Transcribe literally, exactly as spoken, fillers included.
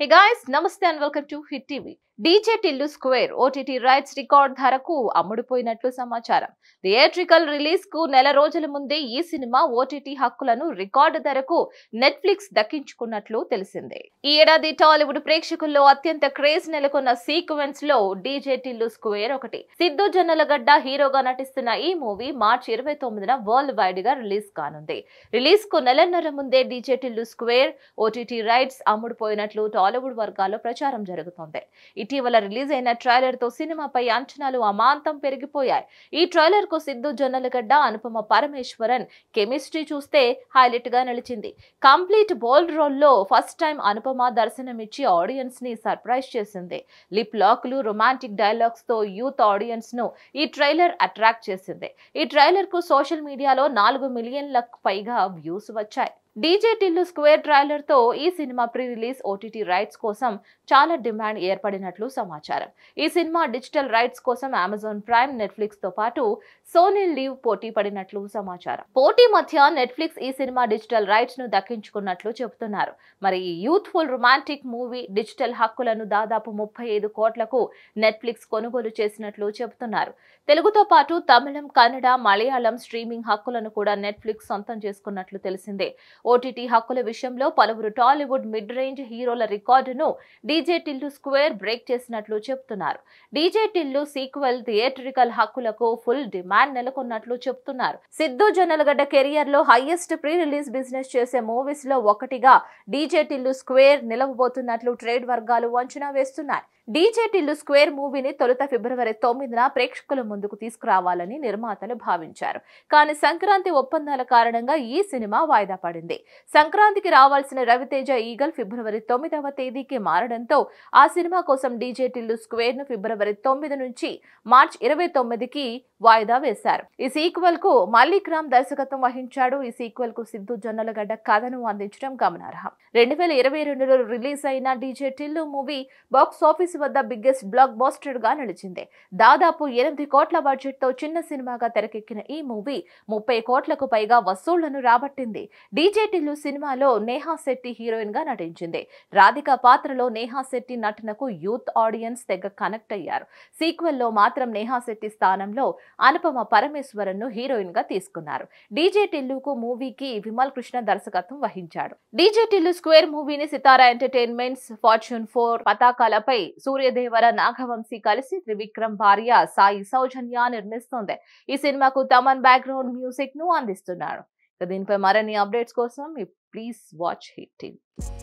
Hey guys, Namaste and welcome to Hit T V. DJ Tillu square OTT rights record ధరకు అమ్ముడుపోయినట్లు సమాచారం. Theatrical release కు నెల రోజుల ముందే ఈ సినిమా ఓటీటీ హక్కులను రికార్డు ధరకు నెట్ఫ్లిక్స్ దక్కించుకున్నట్లు తెలిసిందే. ఈ ఏడాది టాలీవుడ్ ప్రేక్షకుల్లో అత్యంత క్రేజ్ నెలకొన్న సీక్వెన్స్ లో డీజే టిల్లు స్క్వేర్ ఒకటి. సిద్ధు జొన్నలగడ్డ హీరోగా నటిస్తున్న ఈ మూవీ మార్చి ఇరవై తొమ్మిదిన వరల్డ్ వైడ్ గా రిలీజ్ కానుంది. రిలీజ్ కు నెలన్నర ముందే DJ Tillu square OTT rights అమ్ముడుపోయినట్లు టాలీవుడ్ వర్గాల్లో ప్రచారం జరుగుతోంది. ఇటీవల రిలీజ్ అయిన ట్రైలర్ తో సినిమాపై అంచనాలు అమాంతం పెరిగిపోయాయి. ఈ ట్రైలర్ కు సిద్ధు జొన్నలగడ్డ, అనుపమ పరమేశ్వరన్ కెమిస్ట్రీ చూస్తే హైలైట్ గా నిలిచింది. కంప్లీట్ బోల్డ్ రోల్ లో ఫస్ట్ టైం అనుపమ దర్శనమిచ్చి ఆడియన్స్ ని సర్ప్రైజ్ చేసింది. లిప్ లాక్లు, రొమాంటిక్ డైలాగ్స్ తో యూత్ ఆడియన్స్ ను ఈ ట్రైలర్ అట్రాక్ట్ చేసింది. ఈ ట్రైలర్ కు సోషల్ మీడియాలో నాలుగు మిలియన్లకు పైగా వ్యూస్ వచ్చాయి. డీజే టిల్లు స్క్వేర్ ట్రైలర్ తో ఈ cinema pre release OTT rights కోసం చాలా డిమాండ్ ఏర్పడినట్లు సమాచారం. ఈ సినిమా డిజిటల్ రైట్స్ కోసం అమెజాన్ ప్రైమ్, నెట్ఫ్లిక్స్ తో పాటు సోనీ లీవ్ పోటీ పడినట్లు సమాచారం. పోటీ మధ్య నెట్ఫ్లిక్స్ ఈ సినిమా డిజిటల్ రైట్స్ ను దక్కించుకున్నట్లు చెబుతున్నారు. మరి ఈ యూత్ఫుల్ రొమాంటిక్ మూవీ డిజిటల్ హక్కులను దాదాపు ముప్పై ఐదు కోట్లకు నెట్ఫ్లిక్స్ కొనుగోలు చేసినట్లు చెబుతున్నారు. తెలుగుతో పాటు తమిళం, కన్నడ, మలయాళం స్ట్రీమింగ్ హక్కులను కూడా నెట్ఫ్లిక్స్ సొంతం చేసుకున్నట్లు తెలిసిందే. ఓటీటీ హక్కుల విషయంలో పలువురు టాలీవుడ్ మిడ్ రేంజ్ హీరోల రికార్డును డీజే టిల్లు స్క్వేర్ బ్రేక్ చేసినట్లు చెబుతున్నారు. డీజే టిల్లు సీక్వెల్ థియేట్రికల్ హక్కులకు ఫుల్ డిమాండ్ నెలకొన్నట్లు చెబుతున్నారు. సిద్ధు జొన్నలగడ్డ కెరియర్ లో హైయెస్ట్ ప్రీ రిలీజ్ బిజినెస్ చేసే మూవీస్ లో ఒకటిగా డీజే టిల్లు స్క్వేర్ నిలవబోతున్నట్లు ట్రేడ్ వర్గాలు అంచనా వేస్తున్నాయి. డీజే టిల్లు స్క్వేర్ మూవీని తొలుత ఫిబ్రవరి తొమ్మిదిన ప్రేక్షకుల ముందుకు తీసుకురావాలని నిర్మాతలు భావించారు. కానీ సంక్రాంతి ఒప్పందాల కారణంగా ఈ సినిమా వాయిదా పడింది. సంక్రాంతికి రావాల్సిన రవితేజ ఈగల్ ఫిబ్రవరి తొమ్మిదవ తేదీకి మారడంతో ఆ సినిమా కోసం డీజే టిల్లు స్క్వేర్ ను ఫిబ్రవరి తొమ్మిది నుంచి మార్చి ఇరవై తొమ్మిదికి వాయిదా వేశారు. ఈ సీక్వెల్ కు మల్లిక్ రామ్ దర్శకత్వం వహించాడు. ఈ సీక్వెల్ కు సిద్ధు జొన్నలగడ్డ కథను అందించడం గమనార్హం. రెండు వేల ఇరవై రెండులో రిలీజ్ అయిన DJ Tillu movie box office వద్ద బిగ్గెస్ట్ బ్లాక్ బాస్టర్ గా నిలిచింది. దాదాపు ఎనిమిది కోట్ల బడ్జెట్ తో చిన్న సినిమాగా తెరకెక్కిన ఈ మూవీ ముప్పై కోట్లకు పైగా వసూళ్లను రాబట్టింది. డీజే టిల్లు సినిమాలో నేహా శెట్టి హీరోయిన్ గా నటించింది. రాధిక పాత్రలో నేహా శెట్టి నటనకు యూత్ ఆడియన్స్ తెగ కనెక్ట్ అయ్యారు. సీక్వెల్ లో మాత్రం నేహా శెట్టి స్థానంలో అనుపమ పరమేశ్వరన్ ను హీరోయిన్ గా తీసుకున్నారు. డీజే టిల్లుకు మూవీకి విమల్ కృష్ణ దర్శకత్వం వహించాడు. డీజే టిల్లు స్క్వేర్ మూవీని సితారా ఎంటర్టైన్మెంట్స్, ఫార్చ్యూన్ ఫోర్ పతాకాలపై సూర్యదేవర, నాగవంశీ కలిసి త్రివిక్రమ్ భార్య సాయి సౌజన్య నిర్మిస్తోంది. ఈ సినిమాకు తమన్ బ్యాక్గ్రౌండ్ మ్యూజిక్ ను అందిస్తున్నాడు. దీనిపై మరిన్ని అప్డేట్స్ కోసం ప్లీజ్ వాచ్ హిట్ టీవీ.